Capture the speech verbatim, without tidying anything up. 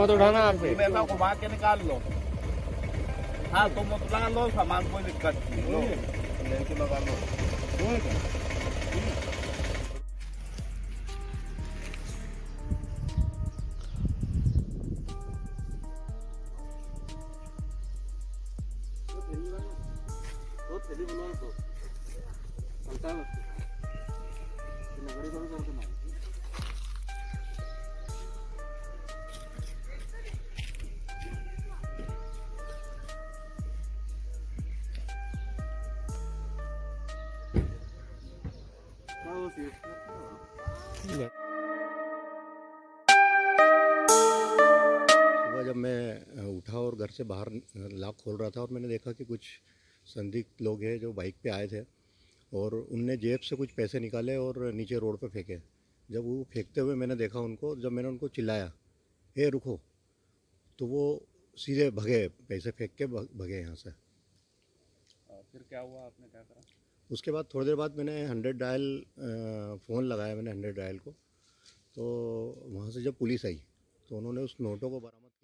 मत उठाना आप पे। ऐसा घुमा के निकाल लो। हाँ तुम मत लगा लो सामान, कोई दिक्कत नहीं, लो लेके लगा लो। तो थैली बनाओ तो चलता है नगरी को भी करते ना। सुबह जब मैं उठा और घर से बाहर लॉक खोल रहा था और मैंने देखा कि कुछ संदिग्ध लोग हैं जो बाइक पे आए थे और उनने जेब से कुछ पैसे निकाले और नीचे रोड पे फेंके। जब वो फेंकते हुए मैंने देखा उनको, जब मैंने उनको चिल्लाया ए रुको, तो वो सीधे भगे, पैसे फेंक के भगे यहाँ से। फिर क्या हुआ, आपने क्या करा? उसके बाद थोड़ी देर बाद मैंने हंड्रेड डायल फ़ोन लगाया मैंने हंड्रेड डायल को, तो वहाँ से जब पुलिस आई तो उन्होंने उस नोटों को बरामद